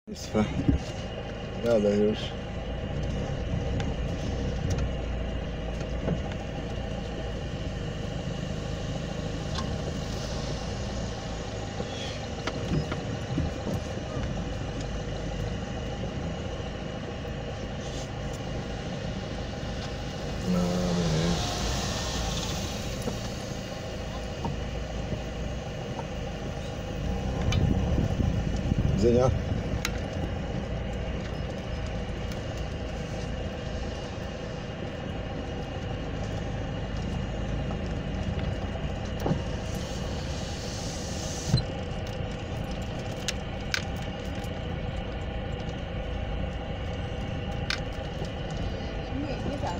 Państwa, jadę już. Widzenia. Nie tak.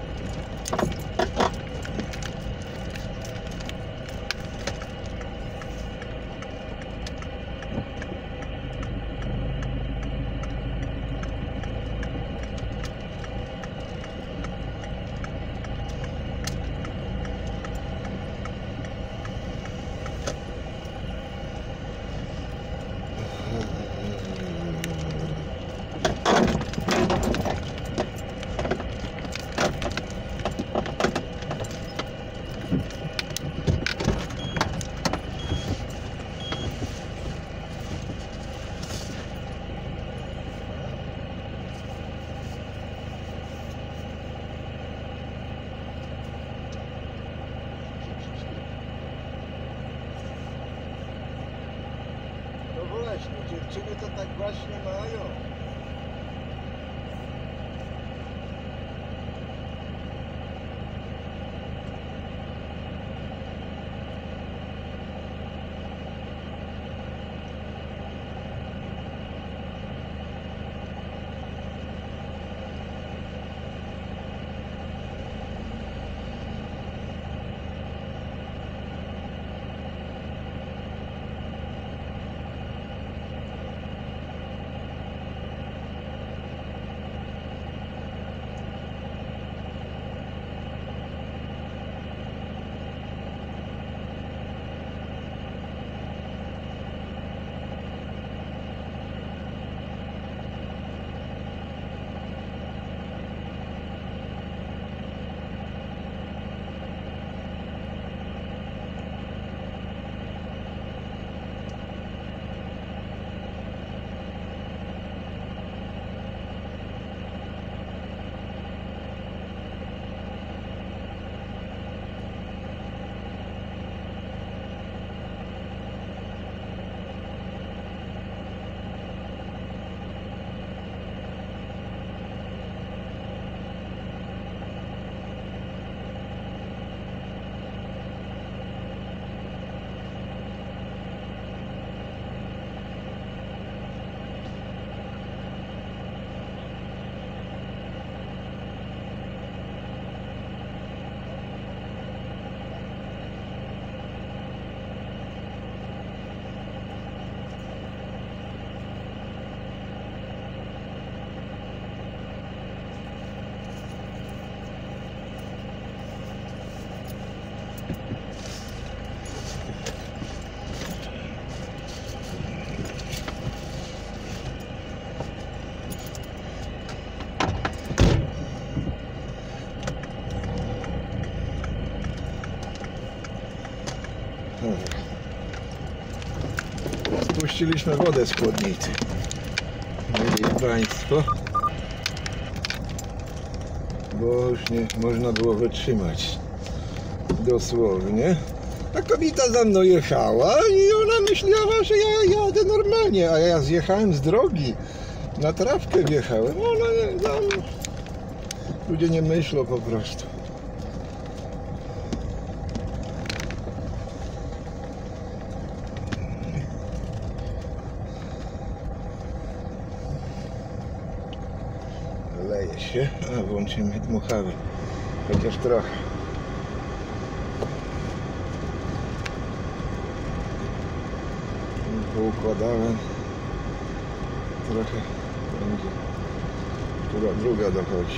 No właśnie, dziewczyny to tak właśnie mają. Spuściliśmy wodę z chłodnicy. Mieli Państwo, bo już nie można było wytrzymać. Dosłownie. A kobieta za mną jechała i ona myślała, że ja jadę normalnie, a ja zjechałem z drogi. Na trawkę wjechałem. Ludzie nie myślą po prostu. Leje się, a włączymy dmuchawy, chociaż trochę. Poukładałem, trochę będzie, która druga dochodzi.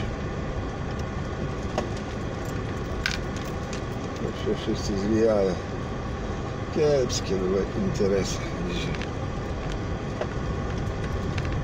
To się wszyscy zwijają. Kiepskie były interesy dzisiaj.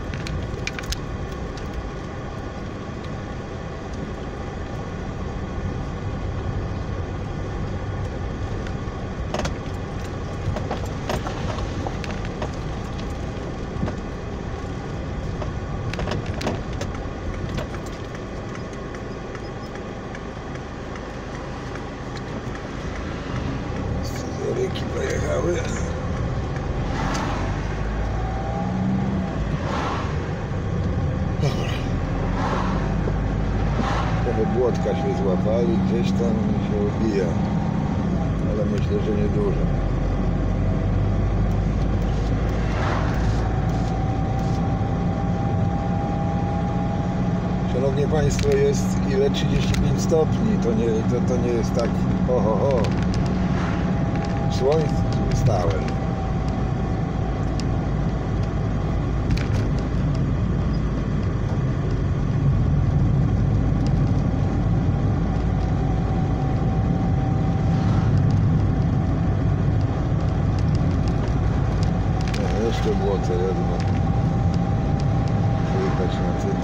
stały. Dobra. Trochę błotka się złapali, gdzieś tam się obija, ale myślę, że niedużo. Szanowni Państwo, jest ile? 35 stopni, to nie jest tak ho. W słońcu stałem. No, jeszcze błoto jedno. Wyjechać na tym.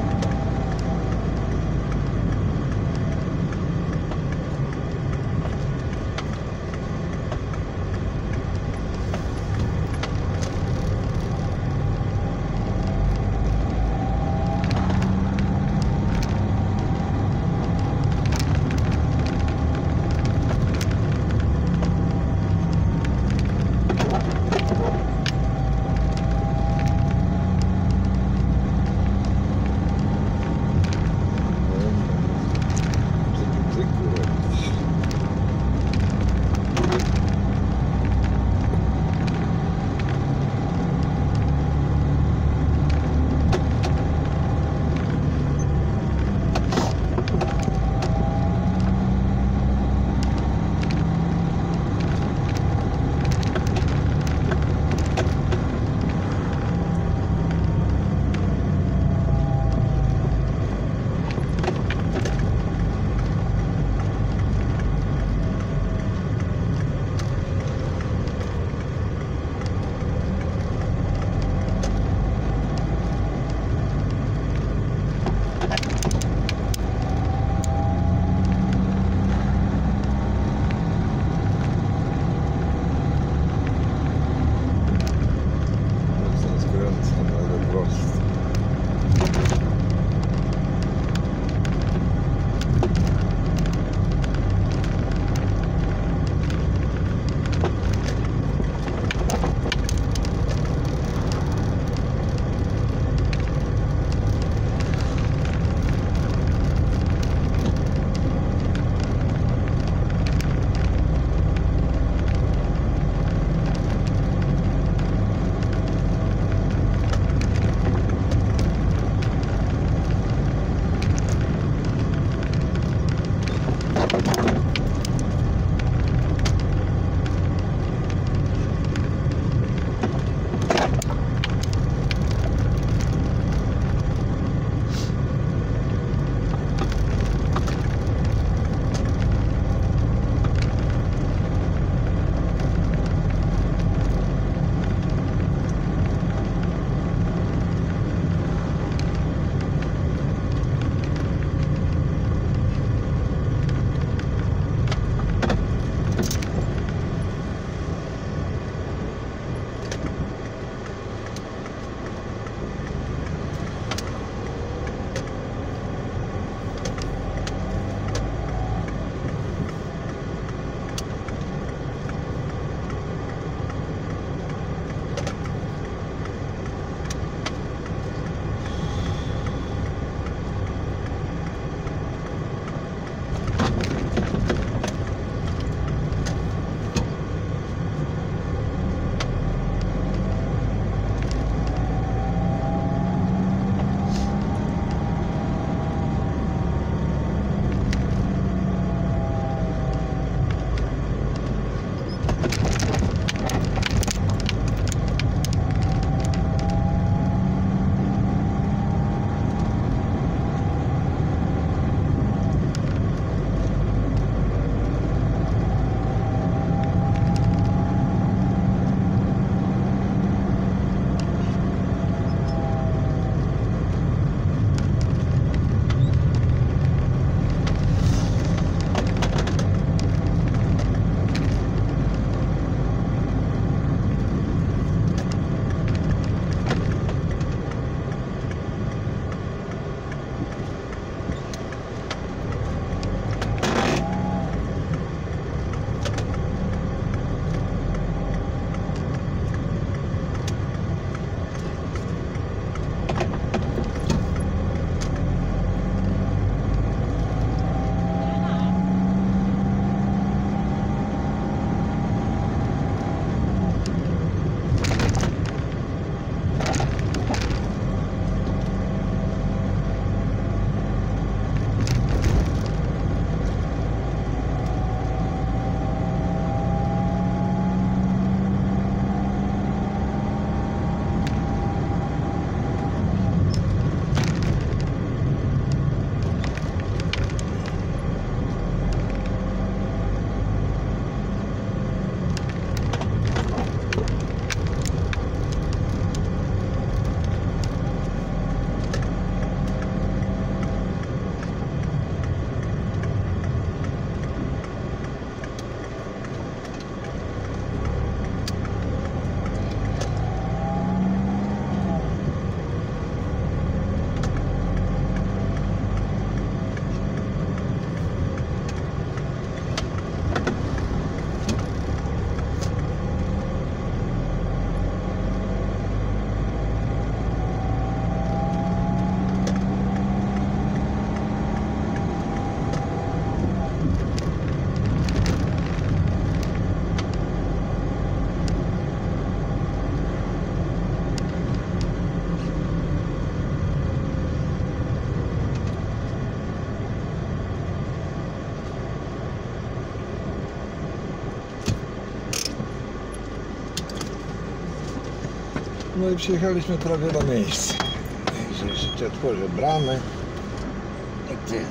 No i przyjechaliśmy prawie na miejsce. Także jeszcze otworzę bramę. I tyle.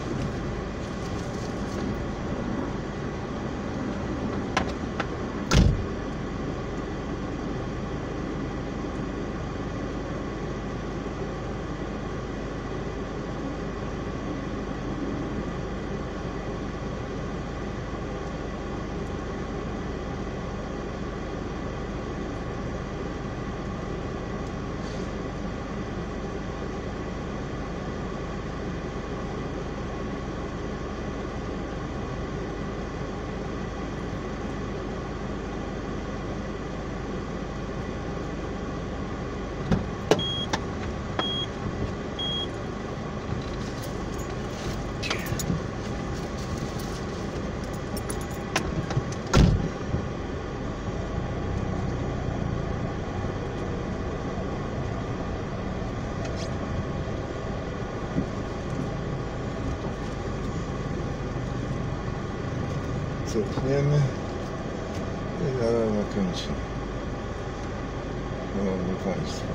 Cofniemy i zaraz nakończymy. Szanowni Państwo,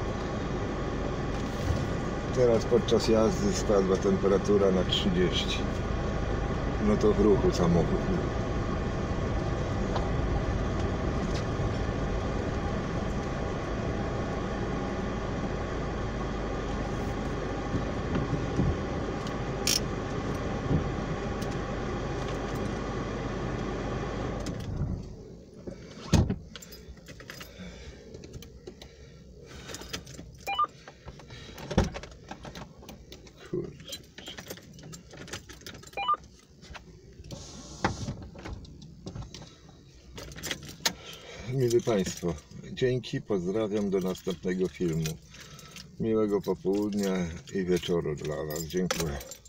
teraz podczas jazdy spadła temperatura na 30. No to w ruchu samochód był. Kurczę. Mili Państwo, dzięki, pozdrawiam, do następnego filmu. Miłego popołudnia i wieczoru dla Was. Dziękuję.